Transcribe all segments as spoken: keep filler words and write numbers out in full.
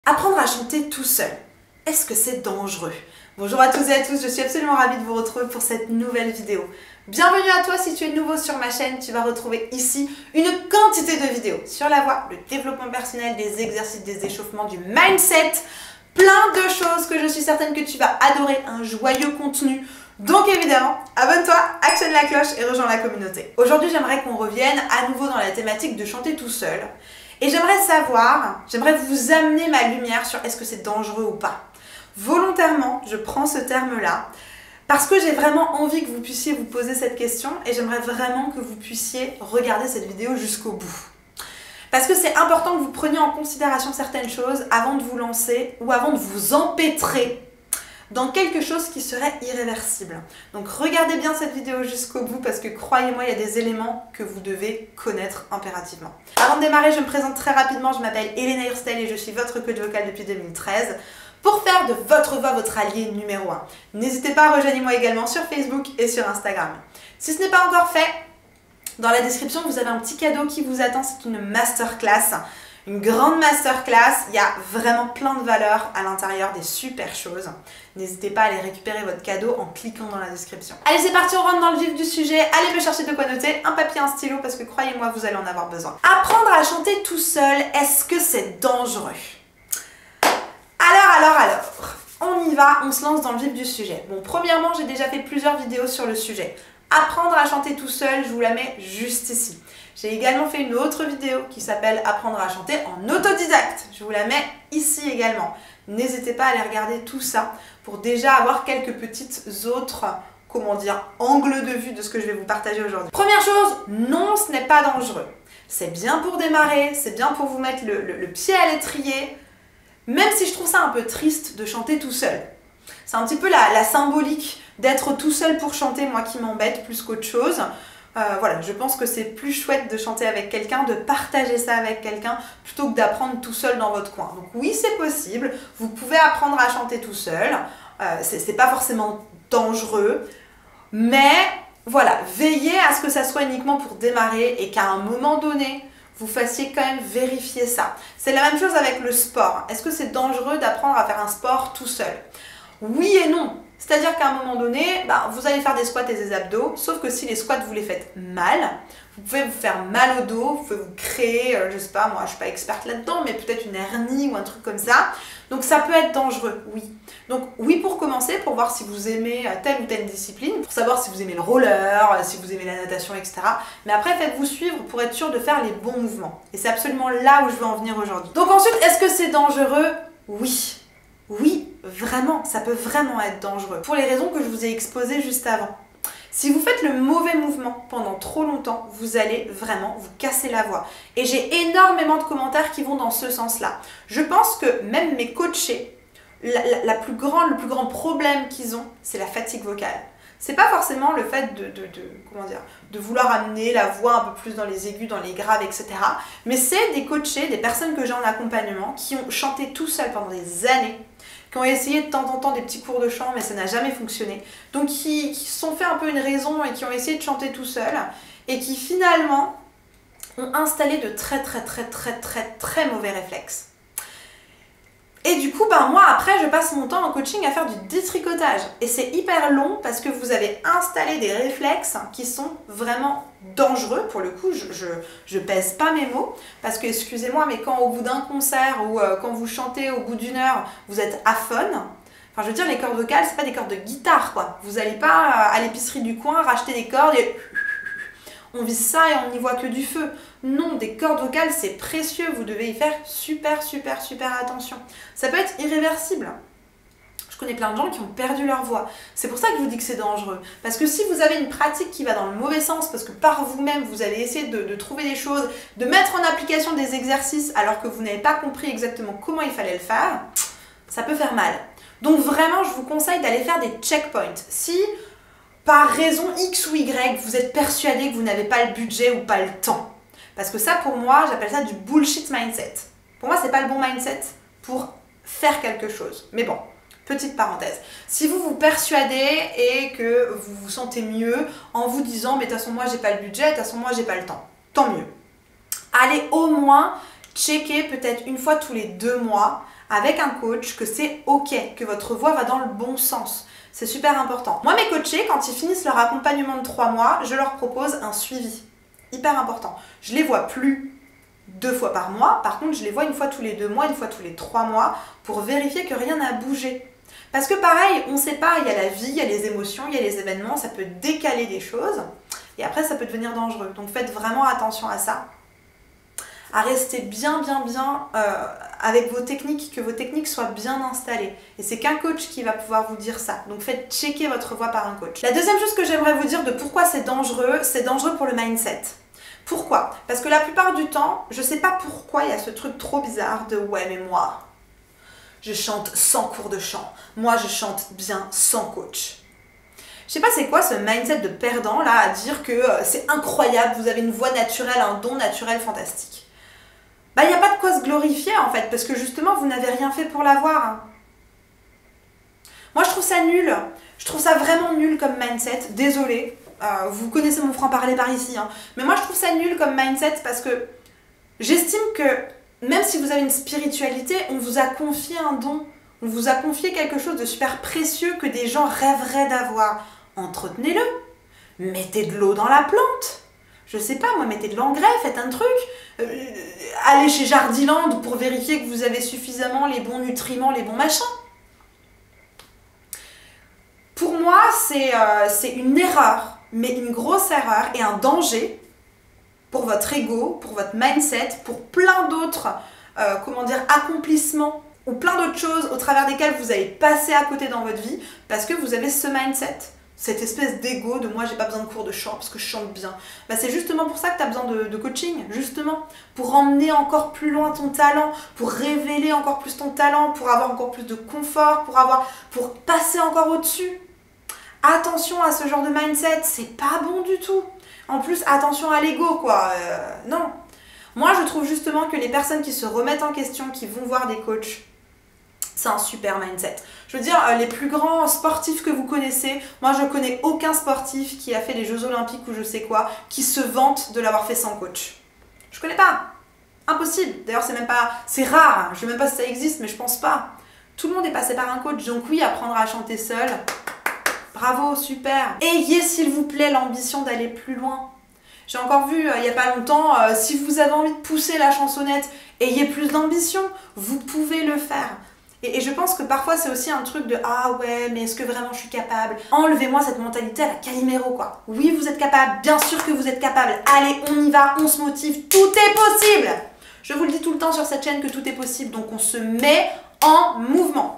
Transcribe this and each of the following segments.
Apprendre à chanter tout seul, est-ce que c'est dangereux? Bonjour à tous et à tous, je suis absolument ravie de vous retrouver pour cette nouvelle vidéo. Bienvenue à toi si tu es nouveau sur ma chaîne, tu vas retrouver ici une quantité de vidéos sur la voix, le développement personnel, des exercices, des échauffements, du mindset, plein de choses que je suis certaine que tu vas adorer, un joyeux contenu. Donc évidemment, abonne-toi, actionne la cloche et rejoins la communauté. Aujourd'hui, j'aimerais qu'on revienne à nouveau dans la thématique de chanter tout seul. Et j'aimerais savoir, j'aimerais vous amener ma lumière sur est-ce que c'est dangereux ou pas. Volontairement, je prends ce terme-là parce que j'ai vraiment envie que vous puissiez vous poser cette question et j'aimerais vraiment que vous puissiez regarder cette vidéo jusqu'au bout. Parce que c'est important que vous preniez en considération certaines choses avant de vous lancer ou avant de vous empêtrer dans quelque chose qui serait irréversible. Donc regardez bien cette vidéo jusqu'au bout parce que croyez-moi, il y a des éléments que vous devez connaître impérativement. Avant de démarrer, je me présente très rapidement, je m'appelle Elena Urstyle et je suis votre coach vocal depuis deux mille treize pour faire de votre voix votre allié numéro un. N'hésitez pas à rejoindre moi également sur Facebook et sur Instagram. Si ce n'est pas encore fait, dans la description, vous avez un petit cadeau qui vous attend, c'est une masterclass. Une grande masterclass, il y a vraiment plein de valeurs à l'intérieur, des super choses. N'hésitez pas à aller récupérer votre cadeau en cliquant dans la description. Allez, c'est parti, on rentre dans le vif du sujet. Allez me chercher de quoi noter, un papier, un stylo, parce que croyez-moi, vous allez en avoir besoin. Apprendre à chanter tout seul, est-ce que c'est dangereux? Alors, alors, alors, on y va, on se lance dans le vif du sujet. Bon, premièrement, j'ai déjà fait plusieurs vidéos sur le sujet. Apprendre à chanter tout seul, je vous la mets juste ici. J'ai également fait une autre vidéo qui s'appelle Apprendre à chanter en autodidacte. Je vous la mets ici également. N'hésitez pas à aller regarder tout ça pour déjà avoir quelques petites autres, comment dire, angles de vue de ce que je vais vous partager aujourd'hui. Première chose, non, ce n'est pas dangereux. C'est bien pour démarrer, c'est bien pour vous mettre le, le, le pied à l'étrier, même si je trouve ça un peu triste de chanter tout seul. C'est un petit peu la, la symbolique d'être tout seul pour chanter, moi qui m'embête plus qu'autre chose. Euh, voilà, je pense que c'est plus chouette de chanter avec quelqu'un, de partager ça avec quelqu'un, plutôt que d'apprendre tout seul dans votre coin. Donc oui, c'est possible, vous pouvez apprendre à chanter tout seul, euh, c'est pas forcément dangereux, mais voilà, veillez à ce que ça soit uniquement pour démarrer et qu'à un moment donné, vous fassiez quand même vérifier ça. C'est la même chose avec le sport. Est-ce que c'est dangereux d'apprendre à faire un sport tout seul? Oui et non. C'est-à-dire qu'à un moment donné, bah, vous allez faire des squats et des abdos, sauf que si les squats vous les faites mal, vous pouvez vous faire mal au dos, vous pouvez vous créer, euh, je sais pas, moi je suis pas experte là-dedans, mais peut-être une hernie ou un truc comme ça. Donc ça peut être dangereux, oui. Donc oui pour commencer, pour voir si vous aimez telle ou telle discipline, pour savoir si vous aimez le roller, si vous aimez la natation, et cetera. Mais après faites-vous suivre pour être sûr de faire les bons mouvements. Et c'est absolument là où je veux en venir aujourd'hui. Donc ensuite, est-ce que c'est dangereux? Oui. Oui, vraiment, ça peut vraiment être dangereux. Pour les raisons que je vous ai exposées juste avant. Si vous faites le mauvais mouvement pendant trop longtemps, vous allez vraiment vous casser la voix. Et j'ai énormément de commentaires qui vont dans ce sens-là. Je pense que même mes coachés, la, la, la plus grande, le plus grand problème qu'ils ont, c'est la fatigue vocale. C'est pas forcément le fait de, de, de, comment dire, de vouloir amener la voix un peu plus dans les aigus, dans les graves, et cetera. Mais c'est des coachés, des personnes que j'ai en accompagnement qui ont chanté tout seuls pendant des années, qui ont essayé de temps en temps des petits cours de chant, mais ça n'a jamais fonctionné. Donc qui se sont fait un peu une raison et qui ont essayé de chanter tout seuls et qui finalement ont installé de très très très très très très mauvais réflexes. Et du coup, ben moi après, je passe mon temps en coaching à faire du détricotage. Et c'est hyper long parce que vous avez installé des réflexes qui sont vraiment dangereux. Pour le coup, je, je, je pèse pas mes mots. Parce que, excusez-moi, mais quand au bout d'un concert ou euh, quand vous chantez au bout d'une heure, vous êtes aphone. Enfin, je veux dire, les cordes vocales, c'est pas des cordes de guitare, quoi. Vous n'allez pas euh, à l'épicerie du coin racheter des cordes et on vise ça et on n'y voit que du feu. Non, des cordes vocales, c'est précieux. Vous devez y faire super, super, super attention. Ça peut être irréversible. Je connais plein de gens qui ont perdu leur voix. C'est pour ça que je vous dis que c'est dangereux. Parce que si vous avez une pratique qui va dans le mauvais sens, parce que par vous-même, vous allez essayer de, de trouver des choses, de mettre en application des exercices alors que vous n'avez pas compris exactement comment il fallait le faire, ça peut faire mal. Donc vraiment, je vous conseille d'aller faire des checkpoints. Si par raison X ou Y, vous êtes persuadé que vous n'avez pas le budget ou pas le temps. Parce que ça, pour moi, j'appelle ça du bullshit mindset. Pour moi, c'est pas le bon mindset pour faire quelque chose. Mais bon, petite parenthèse. Si vous vous persuadez et que vous vous sentez mieux en vous disant « mais de toute façon, moi, j'ai pas le budget, de toute façon, moi, j'ai pas le temps », tant mieux. Allez au moins checker peut-être une fois tous les deux mois avec un coach que c'est ok, que votre voix va dans le bon sens. C'est super important. Moi, mes coachés, quand ils finissent leur accompagnement de trois mois, je leur propose un suivi. Hyper important. Je les vois plus deux fois par mois. Par contre, je les vois une fois tous les deux mois, une fois tous les trois mois pour vérifier que rien n'a bougé. Parce que pareil, on ne sait pas, il y a la vie, il y a les émotions, il y a les événements, ça peut décaler des choses. Et après, ça peut devenir dangereux. Donc, faites vraiment attention à ça. À rester bien, bien, bien euh, avec vos techniques, que vos techniques soient bien installées. Et c'est qu'un coach qui va pouvoir vous dire ça. Donc faites checker votre voix par un coach. La deuxième chose que j'aimerais vous dire de pourquoi c'est dangereux, c'est dangereux pour le mindset. Pourquoi? Parce que la plupart du temps, je sais pas pourquoi il y a ce truc trop bizarre de « ouais mais moi, je chante sans cours de chant. Moi je chante bien sans coach. » Je sais pas c'est quoi ce mindset de perdant là à dire que euh, c'est incroyable, vous avez une voix naturelle, un don naturel fantastique. Bah, il n'y a pas de quoi se glorifier en fait, parce que justement, vous n'avez rien fait pour l'avoir. Hein. Moi, je trouve ça nul. Je trouve ça vraiment nul comme mindset. Désolée, euh, vous connaissez mon franc-parler par ici. Hein. Mais moi, je trouve ça nul comme mindset parce que j'estime que même si vous avez une spiritualité, on vous a confié un don. On vous a confié quelque chose de super précieux que des gens rêveraient d'avoir. Entretenez-le. Mettez de l'eau dans la plante. Je sais pas, moi, mettez de l'engrais, faites un truc. Euh, allez chez Jardiland pour vérifier que vous avez suffisamment les bons nutriments, les bons machins. Pour moi, c'est euh, c'est une erreur, mais une grosse erreur et un danger pour votre ego, pour votre mindset, pour plein d'autres, euh, comment dire, accomplissements ou plein d'autres choses au travers desquelles vous allez passer à côté dans votre vie parce que vous avez ce mindset. Cette espèce d'ego de moi j'ai pas besoin de cours de chant parce que je chante bien. Bah, c'est justement pour ça que tu as besoin de, de coaching, justement. Pour emmener encore plus loin ton talent, pour révéler encore plus ton talent, pour avoir encore plus de confort, pour, avoir, pour passer encore au-dessus. Attention à ce genre de mindset, c'est pas bon du tout. En plus, attention à l'ego quoi. Euh, non. Moi je trouve justement que les personnes qui se remettent en question, qui vont voir des coachs, c'est un super mindset. Je veux dire, les plus grands sportifs que vous connaissez, moi je connais aucun sportif qui a fait les Jeux Olympiques ou je sais quoi, qui se vante de l'avoir fait sans coach. Je connais pas. Impossible. D'ailleurs, c'est même pas, c'est rare. Je sais même pas si ça existe, mais je pense pas. Tout le monde est passé par un coach, donc oui, apprendre à chanter seul. Bravo, super. Ayez s'il vous plaît l'ambition d'aller plus loin. J'ai encore vu euh, il n'y a pas longtemps, euh, si vous avez envie de pousser la chansonnette, ayez plus d'ambition. Vous pouvez le faire. Et, et je pense que parfois c'est aussi un truc de « Ah ouais, mais est-ce que vraiment je suis capable ?» Enlevez-moi cette mentalité à la Calimero quoi. Oui, vous êtes capable, bien sûr que vous êtes capable. Allez, on y va, on se motive, tout est possible. Je vous le dis tout le temps sur cette chaîne que tout est possible, donc on se met en mouvement.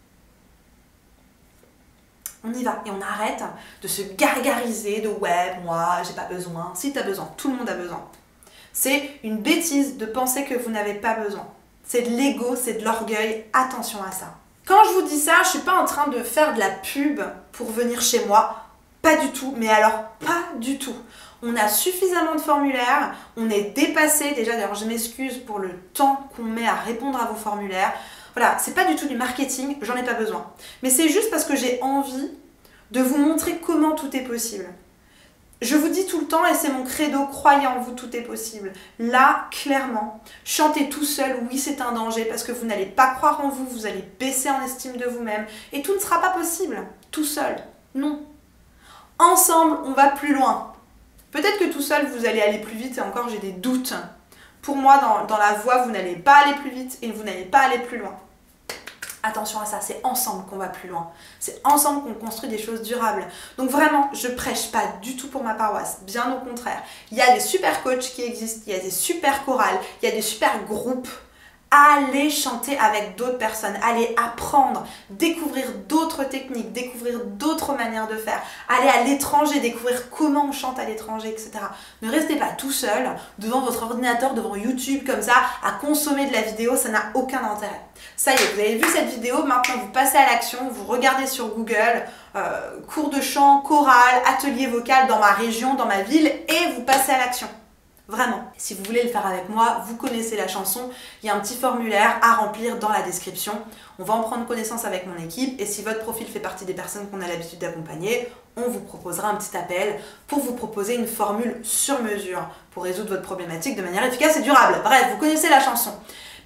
On y va et on arrête de se gargariser de « Ouais, moi, j'ai pas besoin. » Si tu as besoin, tout le monde a besoin. C'est une bêtise de penser que vous n'avez pas besoin. C'est de l'ego, c'est de l'orgueil, attention à ça. Quand je vous dis ça, je suis pas en train de faire de la pub pour venir chez moi, pas du tout, mais alors pas du tout. On a suffisamment de formulaires, on est dépassé, déjà d'ailleurs je m'excuse pour le temps qu'on met à répondre à vos formulaires. Voilà, c'est pas du tout du marketing, j'en ai pas besoin. Mais c'est juste parce que j'ai envie de vous montrer comment tout est possible. Je vous dis tout le temps, et c'est mon credo, croyez en vous, tout est possible. Là, clairement, chanter tout seul, oui, c'est un danger parce que vous n'allez pas croire en vous, vous allez baisser en estime de vous-même et tout ne sera pas possible, tout seul. Non. Ensemble, on va plus loin. Peut-être que tout seul, vous allez aller plus vite et encore, j'ai des doutes. Pour moi, dans, dans la voix, vous n'allez pas aller plus vite et vous n'allez pas aller plus loin. Attention à ça, c'est ensemble qu'on va plus loin. C'est ensemble qu'on construit des choses durables. Donc vraiment, je prêche pas du tout pour ma paroisse, bien au contraire. Il y a des super coachs qui existent, il y a des super chorales, il y a des super groupes. Allez chanter avec d'autres personnes, allez apprendre, découvrir d'autres techniques, découvrir d'autres manières de faire, aller à l'étranger, découvrir comment on chante à l'étranger, et cetera. Ne restez pas tout seul devant votre ordinateur, devant YouTube comme ça, à consommer de la vidéo, ça n'a aucun intérêt. Ça y est, vous avez vu cette vidéo, maintenant vous passez à l'action, vous regardez sur Google, euh, cours de chant, chorale, atelier vocal dans ma région, dans ma ville, et vous passez à l'action. Vraiment. Si vous voulez le faire avec moi, vous connaissez la chanson, il y a un petit formulaire à remplir dans la description. On va en prendre connaissance avec mon équipe et si votre profil fait partie des personnes qu'on a l'habitude d'accompagner, on vous proposera un petit appel pour vous proposer une formule sur mesure pour résoudre votre problématique de manière efficace et durable. Bref, vous connaissez la chanson.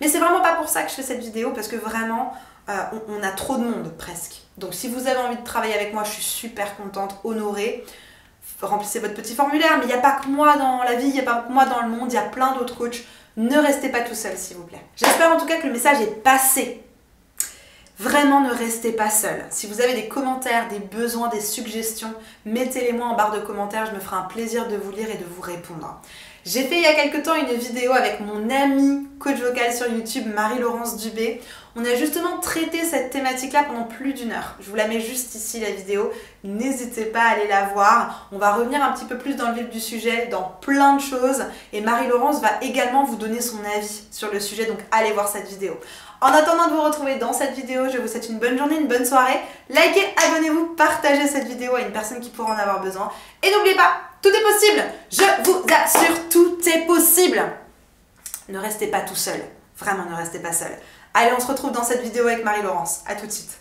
Mais c'est vraiment pas pour ça que je fais cette vidéo, parce que vraiment, euh, on, on a trop de monde presque. Donc si vous avez envie de travailler avec moi, je suis super contente, honorée. Remplissez votre petit formulaire, mais il n'y a pas que moi dans la vie, il n'y a pas que moi dans le monde, il y a plein d'autres coachs. Ne restez pas tout seul, s'il vous plaît. J'espère en tout cas que le message est passé. Vraiment, ne restez pas seul. Si vous avez des commentaires, des besoins, des suggestions, mettez-les moi en barre de commentaires, je me ferai un plaisir de vous lire et de vous répondre. J'ai fait il y a quelques temps une vidéo avec mon amie coach vocal sur YouTube, Marie-Laurence Dubé. On a justement traité cette thématique-là pendant plus d'une heure. Je vous la mets juste ici, la vidéo. N'hésitez pas à aller la voir. On va revenir un petit peu plus dans le vif du sujet, dans plein de choses. Et Marie-Laurence va également vous donner son avis sur le sujet, donc allez voir cette vidéo. En attendant de vous retrouver dans cette vidéo, je vous souhaite une bonne journée, une bonne soirée. Likez, abonnez-vous, partagez cette vidéo à une personne qui pourra en avoir besoin. Et n'oubliez pas, tout est possible. Je vous assure, tout est possible. Ne restez pas tout seul. Vraiment, ne restez pas seul. Allez, on se retrouve dans cette vidéo avec Marie-Laurence. À tout de suite.